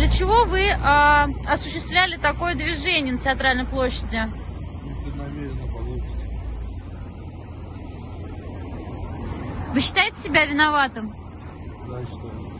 Для чего вы осуществляли такое движение на Театральной площади? Непреднамеренно по глупости. Вы считаете себя виноватым? Да, что?